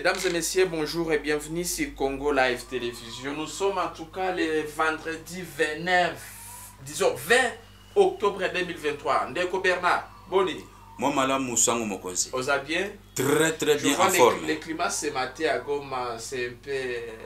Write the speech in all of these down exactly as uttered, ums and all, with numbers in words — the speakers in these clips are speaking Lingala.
Mesdames et messieurs, bonjour et bienvenue sur Congo Live Télévision. Nous sommes en tout cas le vendredi vingt-neuf, disons vingt octobre deux mille vingt-trois. Ndeko Bernard, Boni. Moi, Madame Moussango Mokozi. Vous allez bien? Très, très bien en forme. Le climat ce matin à Goma, c'est un peu,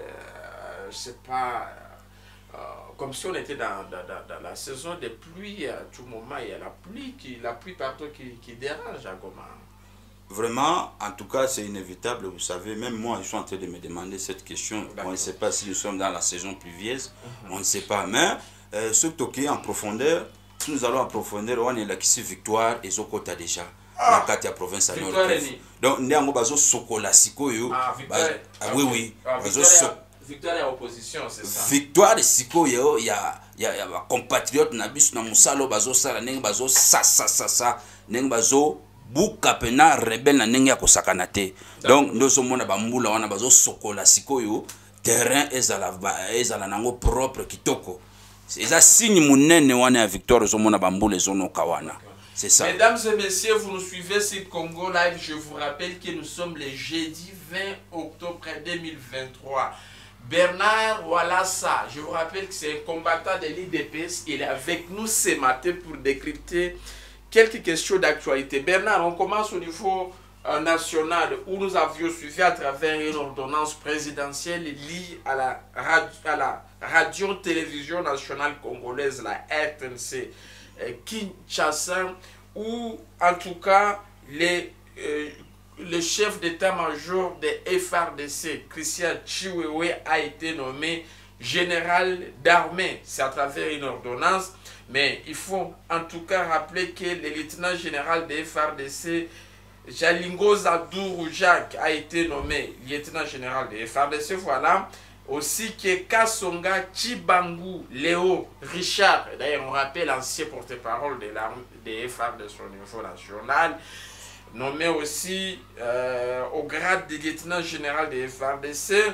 euh, je sais pas, euh, comme si on était dans, dans, dans, dans la saison des pluies. À tout moment, il y a la pluie, qui, la pluie partout qui, qui dérange à Goma. Vraiment, en tout cas, c'est inévitable. Vous savez, même moi, je suis en train de me demander cette question. On ne sait pas si nous sommes dans la saison pluvieuse. Mm-hmm. On ne sait pas. Mais, euh, ce toqué en profondeur, si nous allons en profondeur, on est là qui c'est victoire et Zokota déjà. La carte de la province à Nord. Donc, nous avons besoin de Sokola Sikoyo. Ah, victoire. Ah, oui, oui. Ah, victoire, victoire et opposition, c'est ça. Victoire de Sikoyo, il y a il y a un compatriote Nabis Namusalo Bazo Sara Neng Bazo sa sa sa sa Neng Bazo Buka pena rebelle na Neng Yakosakanate. Donc, nous sommes à Bamboula, on a Bazo Sokola Sikoyo. Terrain ezala ezala nango propre kitoko. C'est ça signe monene wana victoire zomona bambule zono kawana. C'est ça. Mesdames et messieurs, vous nous suivez sur Congo Live. Je vous rappelle que nous sommes le jeudi vingt octobre deux mille vingt-trois. Bernard Walassa, je vous rappelle que c'est un combattant de l'I D P S. Il est avec nous ce matin pour décrypter quelques questions d'actualité. Bernard, on commence au niveau euh, national où nous avions suivi à travers une ordonnance présidentielle liée à la radio, à la radio-télévision nationale congolaise, la R T N C euh, Kinshasa, où en tout cas les, euh, le chef d'état-major de F R D C, Christian Chiwewe, a été nommé général d'armée. C'est à travers une ordonnance, mais il faut en tout cas rappeler que le lieutenant général de F R D C, Jalingo Zadourou Jacques, a été nommé lieutenant général de F R D C. Voilà. Aussi que Kasonga Chibangu Léo Richard, d'ailleurs on rappelle l'ancien porte-parole de l'armée de F R D C au niveau national, nommé aussi euh, au grade de lieutenant général de F R D C.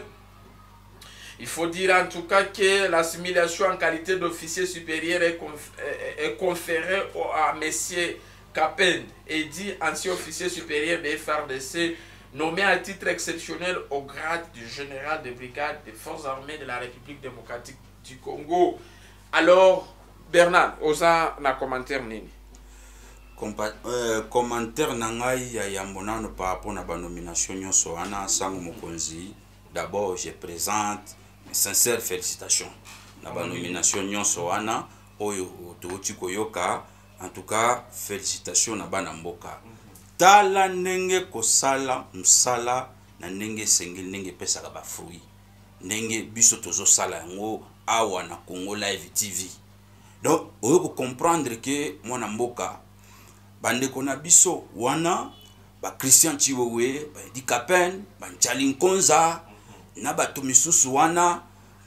Il faut dire en tout cas que l'assimilation en qualité d'officier supérieur est, conf est conférée à M. Kapen, Eddy, ancien officier supérieur de F R D C, nommé à titre exceptionnel au grade du général de brigade des forces armées de la République démocratique du Congo. Alors, Bernard, osa na commentaire nini? Compa euh, commentaire nangai ya yambonano par rapport à la nomination nyonso ana sango mokonzi. D'abord, je présente mes sincères félicitations. La nomination nyonso ana oyo touti koyoka. En tout cas, félicitations na bana mboka. Tala nenge kosala msala na nenge sengel nenge pesa ka ba fruit. Nenge biso tozo sala yango awa na Congo Live T V. Donc, oyo ko comprendre que mwana mboka bande kona biso wana ba Christian Chiwewe, ba Eddy Kapen, ba Nchalinkonza na ba tomisusu wana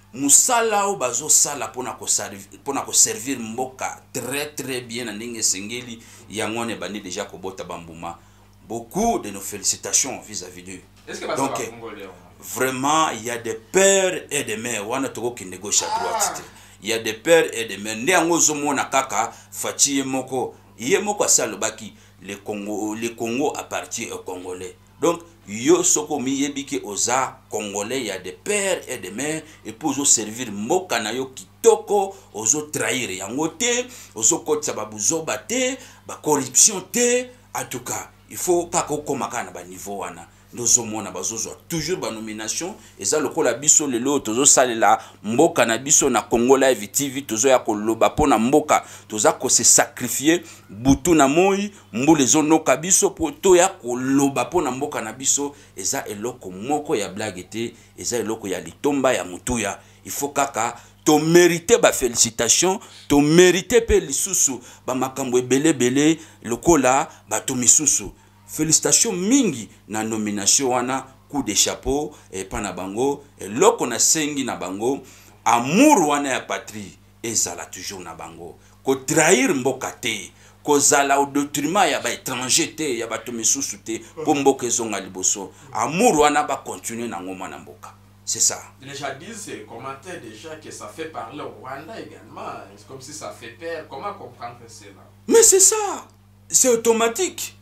musala o bazo sala pona ko servir pona ko servir mboka très très bien na ndenge sengeli yangone bandi déjà ko bota bambuma. Beaucoup de nos félicitations vis-à-vis d'eux. Est-ce que donc vraiment il y a des pères et des mères wana toko ki négocie à droite. Il y a des pères et des mères ndango zomona kaka fachi moko yemoko salobaki le Congo le Congo appartient aux Congolais. Donc yo soko miyebiki oza Congolais, il y a des pères et des mères et pour ozo servir mboka na yo kitoko ozo trahir yango te ozo kotsa babuzo bate ba corruption te. En tout cas il faut pas qu'on komaka na ba niveau wana nous mona bazozo toujours ba nomination eza lokola biso lelo tozo salela mboka na biso na Congo Live T V tozo ya koloba pona mboka toza ko se sacrifier butu na moi mbule zonoka biso po to ya koloba pona mboka na biso eza eloko moko ya blague te eza eloko ya litomba ya mutuya. Il faut kaka to mériter ba félicitations to mériter pe lisusu ba makambo ebele bele lokola ba to misusu. Félicitations mingi na nomination wana coup de chapeau et pana bango et loko na sengi na bango amour wana ya patrie ezala toujours na bango ko trahir mboka te ko zala au détriment ya ba étranger te ya ba to misusu te po mboka ezonga liboso amour wana ba continuer na ngoma na mboka. C'est ça. Les gens disent, commentaient déjà que ça fait parler au Rwanda également. C'est comme si ça fait peur. Comment comprendre cela? Mais c'est ça. C'est automatique.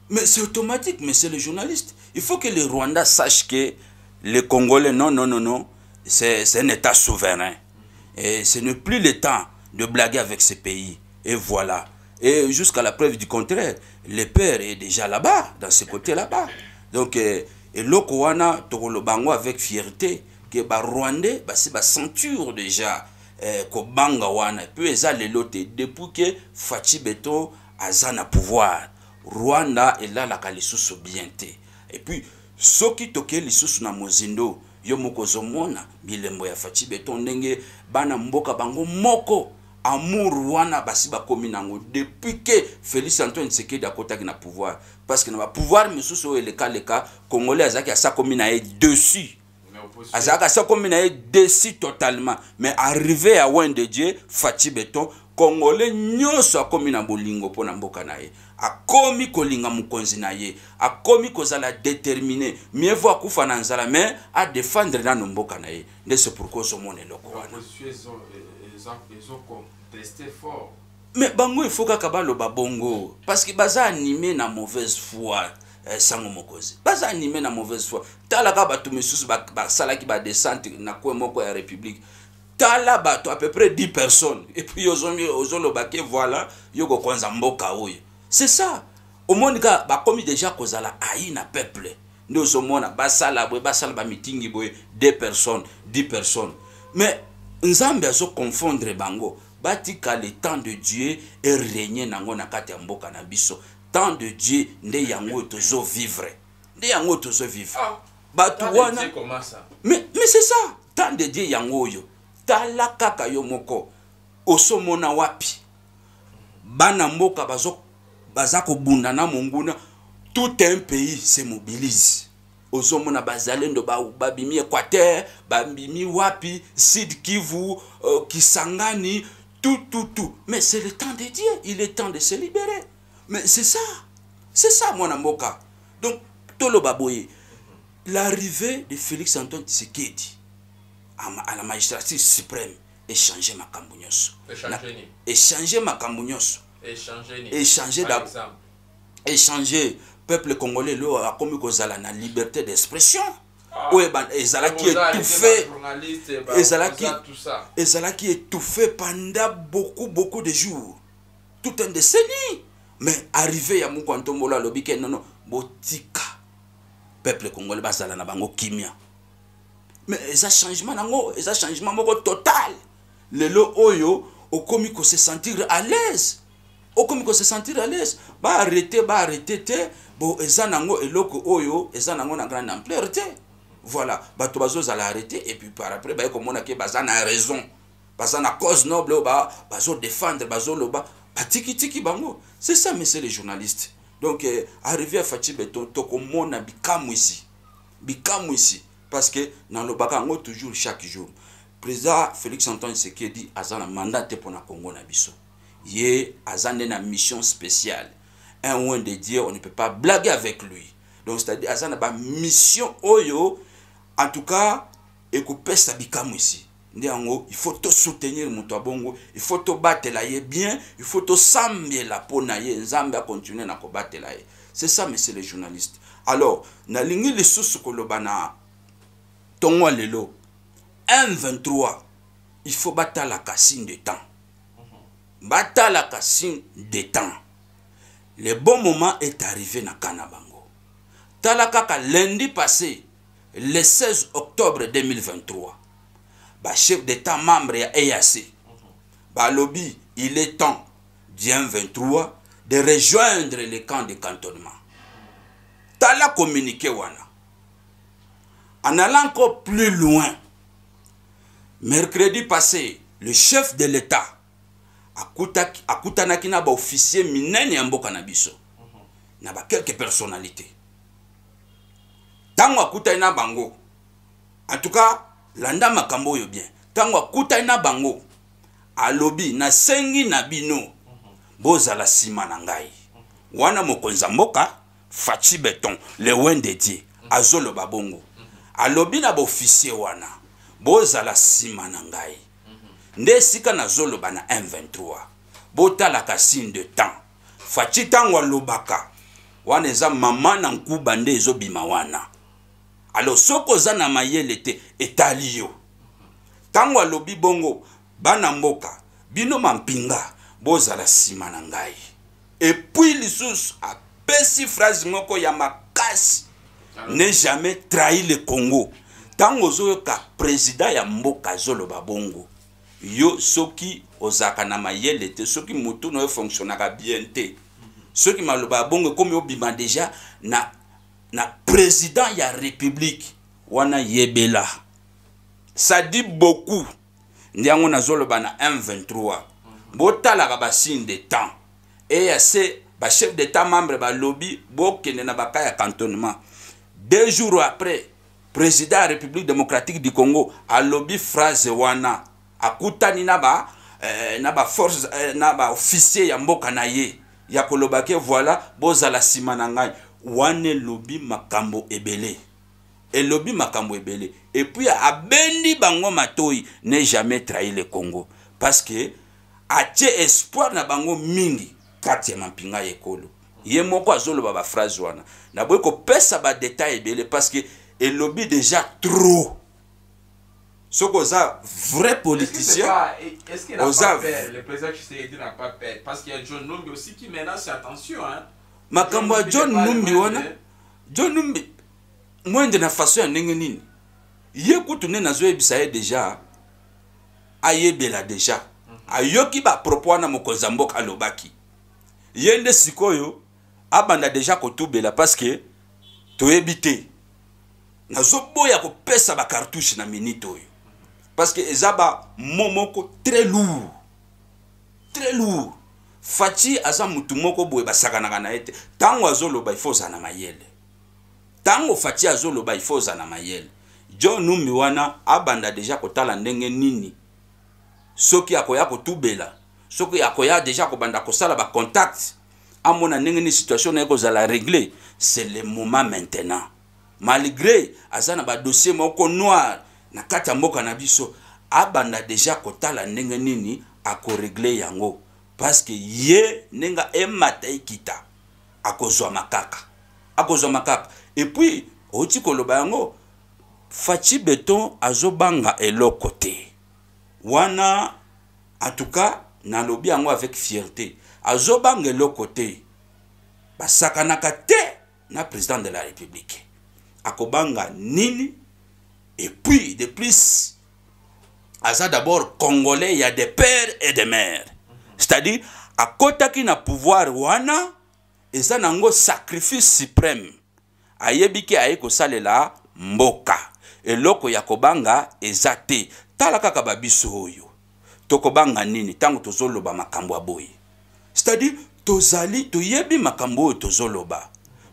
Mais c'est automatique, mais c'est le journaliste. Il faut que le Rwanda sache que les Congolais, non, non, non, non, c'est un État souverain. Et ce n'est plus le temps de blaguer avec ces pays. Et voilà. Et jusqu'à la preuve du contraire, le père est déjà là-bas, dans ce côté là-bas. Donc, et l'Okowana, Tokolobango avec fierté, que les Rwandais, c'est la ceinture déjà, que Banga Wana, et puis ils ont les lotés, depuis que Fachi Beto a un pouvoir. Rwanda est là, la Kalisous bienté. Et puis, ceux qui toquent les sous na Mozindo, yo moko zomona, bilembo ya Fachi Beto ndenge, bana mboka bango moko, amour wana basi ba komi nango depuis que Félix Antoine Tshisekedi akotaki na pouvoir, parce que na ba pouvoir misusu o eleka leka congolais azaki asa komi na ye dessus, azaki asa komi na ye dessus totalement, mais arrivé à Wende Dieu Fachi Beto congolais nyonso akomi na bolingo pona mboka na ye, akomi kolinga mukonzi na ye, akomi kozala déterminé, mieux vaut akufa na nzala mais à défendre na mboka na ye. C'est pourquoi ce monde est loko wana. Ils ont contesté fort. Mais bango il faut qu'akabalo babongo parce que baza animé na mauvaise foi. Sango mokozi baza animé na mauvaise foi. Tala ka batu misusu ba sala ki ba descente na kwa moko ya république. Tala batu à peu près dix personnes et puis yozomi ozolo baké voilà yoko kwanza mboka oyo. C'est ça. Au monde ka ba komi déjà kozala aïe na peuple. Nous sommes ba sala boy ba sala ba meeting boy deux personnes, dix personnes. Mais Nzambe azo confondre bango batika le temps de Dieu et régner nango na kati ya mboka na biso. Temps de Dieu nde yango tozo vivre. Nde yango tozo vivre. Ah, batu wana comment ça? Mais mais c'est ça. Temps de Dieu yango yo. Tala kaka yo moko osomona wapi. Bana mboka bazo bazako bunda na monguna, tout un pays se mobilise. Ozomona bazalendo ba babimi Équateur, babimi wapi, Sud Kivu, euh, Kisangani, tout tout tout. Mais c'est le temps de Dieu, il est temps de se libérer. Mais c'est ça. C'est ça mon amboka. Donc tolo baboye, l'arrivée de Félix Antoine Tshisekedi à la magistrature suprême échanger makambo nyonso. Échanger. Échanger makambo nyonso. Échanger. Échanger d'abord. Échanger peuple congolais lo a comme kozala na liberté d'expression. Ou ezala qui est étouffé. Ezala qui ezala qui est étouffé pendant beaucoup beaucoup de jours. Tout un décennie. Mais arrivé ya Mukwanto Mbola lobike non non botika peuple congolais bazala na bango kimia. Mais ça changement nango, ça changement moko total. Lelo oyo okomi ko se sentir à l'aise. Okomi ko se sentir à l'aise. Ba arrêter, ba arrêter te bo ezanango eloko oyo ezanango na grande ampleur te. Voilà, ba to bazo zala arrêter et puis par après ba komona ke bazana raison. Bazana cause noble ba bazo défendre bazo loba ba tiki tiki bango. C'est ça monsieur les journalistes. Donc euh, arrivé à Fachi Beto to komona bikamu ici. Bikamu ici. Parce que dans le bakango toujours chaque jour, président Félix Antoine Tshisekedi a un mandat pour le Congo na biso. Il a une mission spéciale. Un ouen de Dieu, on ne peut pas blaguer avec lui. Donc c'est-à-dire a une mission oyo, en tout cas, et qu'on peut s'habiller ici. Il faut te soutenir mon bongo, il faut te battre là bien, il faut te sambie la peau naie, Zambia continuer à combattre là. C'est ça, monsieur les journalistes. Alors, na lingi les sous kolobana. Tongo lelo M vingt-trois, il faut battre la cassine de temps. Battre la cassine de temps. Le bon moment est arrivé na Kanabango. Talakaka lundi passé, le seize octobre deux mille vingt-trois, ba chef d'état membre ya E A C, ba lobby, il est temps du M vingt-trois de rejoindre les camps de cantonnement. Tala communiqué wana. En allant encore plus loin, mercredi passé, le chef de l'État a kutanaki na ba officier minene ya mboka na biso. Na ba quelques personnalités. Tango akutani na bango. En tout cas, landa makambo yo bien. Tango akutani na bango, alobi na sengi na bino bozala sima na ngai. Wana mokonza mboka Fachi Beton, le Wende Dieu, azolo babongo. Alobi na ba officier wana bozala sima na ngai. Nde sika na zolo bana M vingt-trois. Bota la cassine de temps. Fachi tango lobaka. wana eza mama na nkuba nde ezobima wana. Alors soko za na mayele te etali yo. Tango alobi bongo bana mboka bino mampinga bozala sima na ngai. Et puis lisusu apesi phrase moko ya makasi, ne jamais trahi le Congo. Tango zoyoka président ya mboka zoloba bongo, yo soki ozaka na mayele te, soki mutu no fonctionnaka bien te, soki maloba bongo comme yo bima déjà na na président ya république wana yebela. Ça dit beaucoup. Ndiango na zoloba na M vingt-trois. Botala ka ba signe de temps. Et c'est ba chef d'état membre ba lobby bokene na bakaya cantonnement. Deux jours après, président de la République démocratique du Congo a lobby phrase wana akutani na ba eh, na ba force eh, na ba officier ya mboka na ye ya kolobake voilà bozala sima na ngai wane lobby makambo ebele. Et lobby makambo ebele. Et puis abendi bango matoi ne jamais trahi le Congo parce que a tie espoir na bango mingi kati ya mampinga ekolo. Ye moko azoloba ba phrase wana. Na boye ko pesa ba détail ebele parce que et lobby déjà trop. Soko za vrai politicien. Est-ce qu'il n'a pas peur? Le président Tshisekedi n'a pas peur parce qu'il y a John Numbi aussi qui menace, attention hein. Makambo John Numbi wana. John Numbi moi de na façon ya ndenge nini. Ye kutune na zo ebisa ye déjà ayebela déjà. Ayoki ba propos na mokonza mboka alobaki. Yende sikoyo abanda déjà kotubela parce que toyebite nazo boya ko pesa ba cartouche na minute oyo parce que ezaba momoko très lourd très lourd. Fati aza mutu moko boye basakana na ete tango azoloba ifoza na mayele tango Fati azoloba ifoza na mayele John Numbi wana abanda déjà kotala ndenge nini soki akoya kotubela soki akoya déjà kobanda kosala ba contact amona ndenge ni situation na ekozala régler. C'est le moment maintenant malgré azana ba dossier moko noir na kati mboka na biso abanda déjà kotala ndenge nini ako régler yango parce que ye nenga emata ekita akozwa makaka akozwa makaka. Et puis oti koloba yango Fati Beton azobanga eloko te wana en tout cas na lobi yango avec fierté azobanga eloko te basakanaka te na président de la République akobanga nini. Et puis de plus aza d'abord congolais, il y a des pères et des mères, c'est-à-dire à kota ki na pouvoir wana eza nango sacrifice suprême ayebiki aye kosalela mboka eloko ya kobanga eza te. Tala kaka babiso oyo tokobanga nini tango tozoloba makambo aboye, c'est-à-dire tozali toyebi makambo oyo tozoloba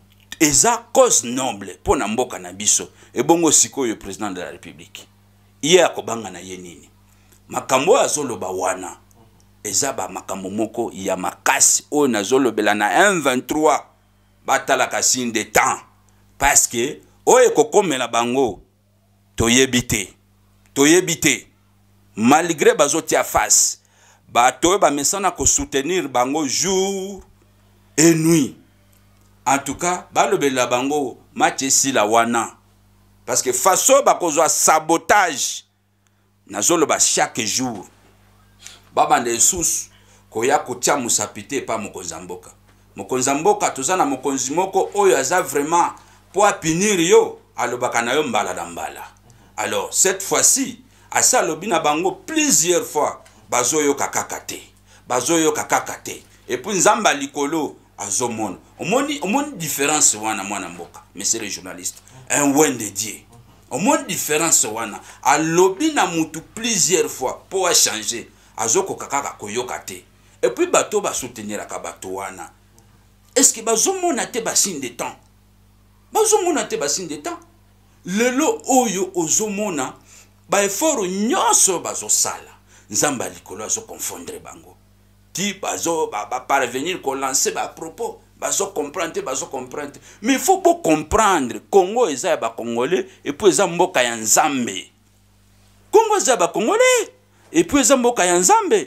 eza cause noble pour na mboka na biso. Et bongo sikoyo président de la République iye akobanga na ye nini makambo azoloba wana eza ba makambo moko ya makasi oyo nazolobela na M vingt-trois batala ka signe de temps parce que oyo kokomela bango toyebite toyebite malgré bazoti a face bato ba mesana ko soutenir bango jour et nuit. En tout cas balobela bango match la wana parce que façon bakozwa sabotage nazoloba chaque jour baba ndesus koya kotia musapite pa mokonza mboka mokonza mboka tozana mokonzi moko oyo aza vraiment pour punir yo alobaka na yo mbala na mbala. Alors cette fois-ci asa lobi na bango plusieurs fois bazoyo kakakate bazoyo kakakate et puis nzamba likolo azomona omoni omoni différence wana mwana mboka monsieur le journaliste un wende dieu omoni différence wana alobi na mutu plusieurs fois pour changer azoko kakaka koyoka te et puis bato ba soutenir ka bato wana est-ce que bazomona te ba signe de temps bazomona te ba signe de temps lelo oyo ozomona ba effort nyonso bazosala nzamba likolo azo confondre bango ti bazo ba, ba parvenir ko lancer ba propos bazo comprendre bazo comprendre mais il faut pas comprendre Congo eza ba congolais et puis eza mboka ya nzambe Congo eza ba congolais et puis eza mboka ya nzambe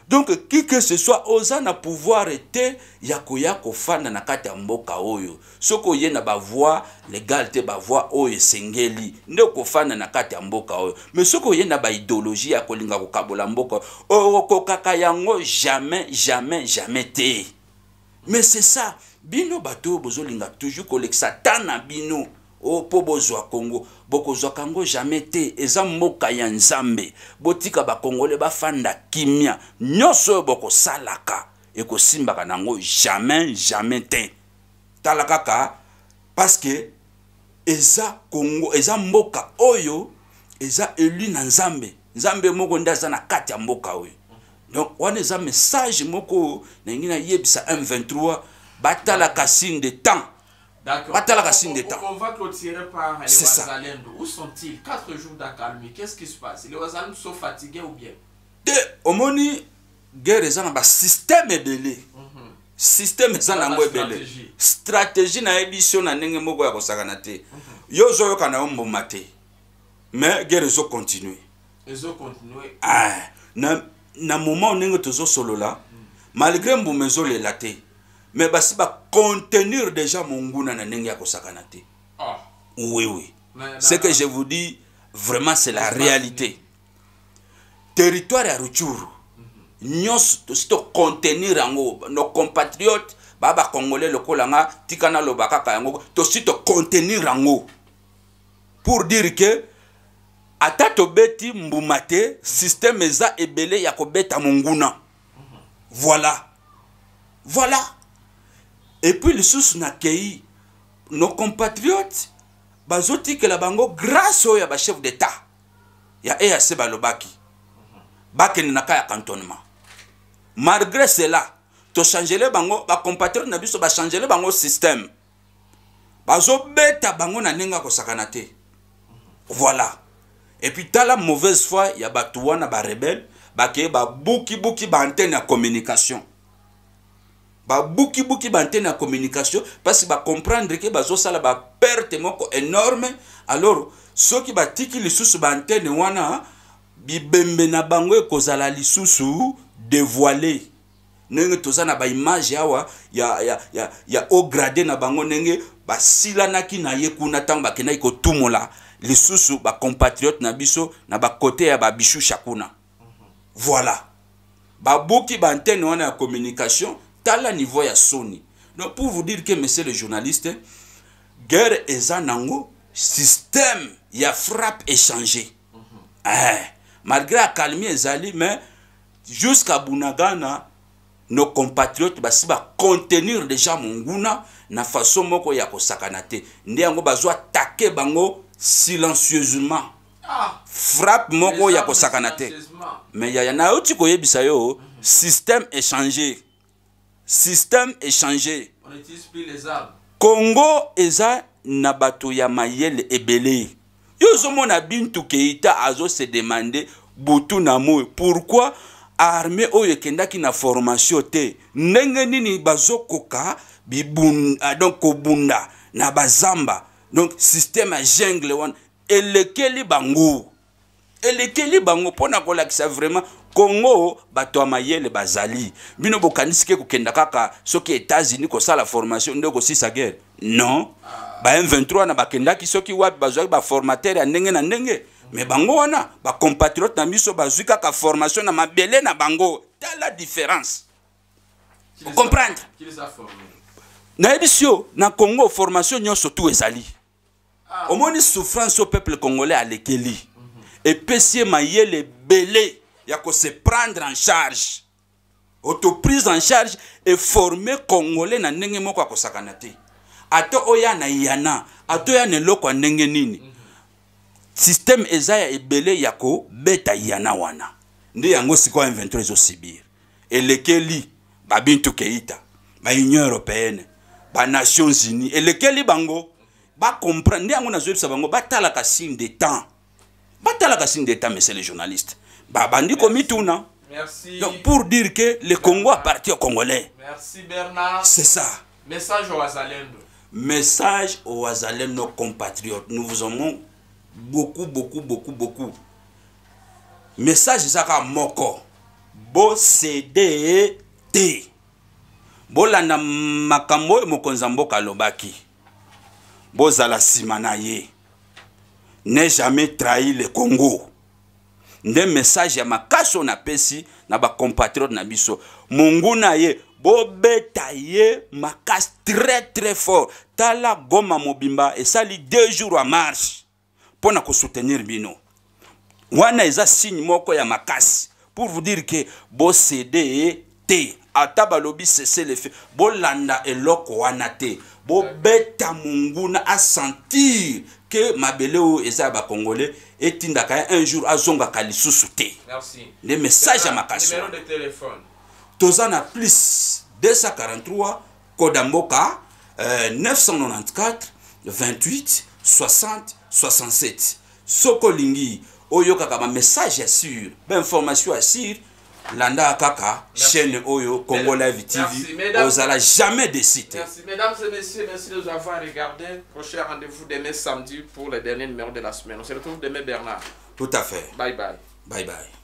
Donc qui que ce soit oza na pouvoir ete ya koya kofanda na kati ya mboka oyo soko ye na ba voix légale te ba voix oyo sengeli nde kofanda na kati ya mboka oyo mais soko ye na ba idéologie ya kolinga kokabola mboka o kokaka yango jamais jamais jamais te. Mais c'est ça bino bato bozolinga toujours kolekisa tana bino o po bozwa Congo bokozwa Congo jamais te eza mboka ya Nzambe botika ba Congolais bafanda kimia nyoso boko salaka ekosimbaka nango jamais jamais te tala kaka parce que eza Congo eza mboka oyo eza élu na Nzambe Nzambe moko ndaza na kati ya mboka oyo. Donc wana eza message moko na ngina yebisa M vingt-trois batala kasine de temps. D'accord. On, on va clôturer par les Wazalendo. Où sont-ils? Quatre jours d'accalmie. Qu'est-ce qui se passe? Les Wazalendo sont fatigués ou bien? De omoni guerre eza na ba système ebele. Système eza na ngo ebele. Stratégie na édition na ndenge moko ya kosakana te. Yo zo yo kana ombo mate. Mais guerre zo continuer. Ils ont continué. Ah, na na moment ndenge tozo solo là, malgré mbumezo le laté. Mais basi ba contenir déjà monguna na ndenge ya kosakana te. Ah. Oui oui. Ce que je vous dis vraiment c'est la réalité. Territoire ya Rutshuru. Nyos to contenir yango nos compatriotes baba congolais lokolanga tikana lobaka ka yango to sito contenir yango. Pour dire que ata to beti mbumate système eza ebele ya kobeta monguna. Voilà. Voilà. Et puis, les sous na kei, nos compatriotes, bazoti que la bango grâce au yaba chef d'État, ya E A C balobaki, baki naka ya cantonnement. Malgré cela, to changer les bango, ba compatriotes na biso ba changer les bango système. Bazo beta bango na nenga ko sakanate. Voilà. Et puis, t'as la mauvaise foi, ya ba tuwana ba rebelle, ba ke ba buki buki ba antenne ya communication. Ba buki buki bantene na communication parce que ba comprendre que bazo sala ba perte moko énorme alors ceux qui ba tiki lisusu bantene wana bibembe na bango ekozala lisusu dévoilé nenge tozana ba image yawa ya ya ya ya au gradé na bango nenge ba silanaki na ye kuna tanga kena iko tumola lisusu ba compatriote na biso na ba côté ya ba bishu shakuna. Voilà ba buki bantene wana ya communication tala niveau ya Sony. Donc pour vous dire que monsieur le journaliste, guerre eza nango système ya frappe échangé. Mm -hmm. Eh, malgré la calmie ezali mais jusqu'à Bunagana nos compatriotes basi ba contenir déjà monguna na façon moko ya kosakana te. Ndiango bazo attaquer bango silencieusement. Ah, frappe moko ya kosakana te. Mais ya na oti koyebisa yo système échangé. Système échangé. On n'utilise plus les armes. Congo eza na bato ya mayele ebele. Yo zomo na Bintou Keïta azo se demander butu na mo pourquoi armée oyo kendaki na formation te ndenge nini bazokoka bibunda donc kobunda na bazamba donc système a jungle wan elekeli bango elekeli bango pona kolakisa vraiment Congo bato ya mayele bazali bino bokanisike kokenda kaka soki États-Unis ko sala formation ndeko sisa guerre non ba M vingt-trois na bakendaki soki wapi bazwaki ba formateur ya ndenge na ndenge mais bango wana ba compatriote na biso bazwi kaka formation na mabele na bango ta la différence vous comprendre qui les a formés na edisio na Congo formation nyonso tout ezali au moins souffrance au peuple congolais à lekeli et pesie mayele belé ya ko se prendre en charge auto-prise en charge et former congolais na ndenge moko ko sakanate ato oya na yana ato ya ne loko ndenge nini système ezaya ebele ya ko beta yana wana ndi yango siko M vingt-trois zo sibir elekeli ba Bintou Keïta ba Union européenne ba Nations Unies elekeli bango ba comprendre ndi yango na zo bango batala ka signe de temps batala ka signe de temps monsieur les journalistes. Babandi komituna. Merci. Donc pour dire que le Congo appartient aux Congolais. Merci Bernard. C'est ça. Message aux Wazalendo. Message aux Wazalendo, nos compatriotes. Nous vous aimons beaucoup, beaucoup, beaucoup, beaucoup. Message Zaka Moko. bo cede te bolanda makambo oyo mokonzi mboka alobaki bozala nsima na ye ne jamais trahi le Congo nde message ya makasi oyo napesi na bacompatriote na biso mungu na ye bobeta ye makasi très très fort tala Goma Mobimba esali deux jours à marche pona ko soutenir bino wana eza signe moko ya makasi pour vous dire que bo cede te ata balobi cesser le fait bolanda eloko wana te bobeta mungu na a sentir que mabele o eza ba congolais etindaka un jour azonga kalisusu te. Merci. Le message à makasi. Numéro de téléphone. Tozana plus deux cent quarante-trois Kodamboka euh, neuf cent quatre-vingt-quatorze vingt-huit soixante soixante-sept. Sokolingi oyo kaka ma message assure, ba information assure landa kaka chaîne oyo Congo Live T V ozala jamais de citer. Merci mesdames et messieurs, merci de nous avoir regardé. Prochain rendez-vous demain samedi pour le dernier numéro de la semaine. On se retrouve demain Bernard. Tout à fait. Bye bye. Bye bye.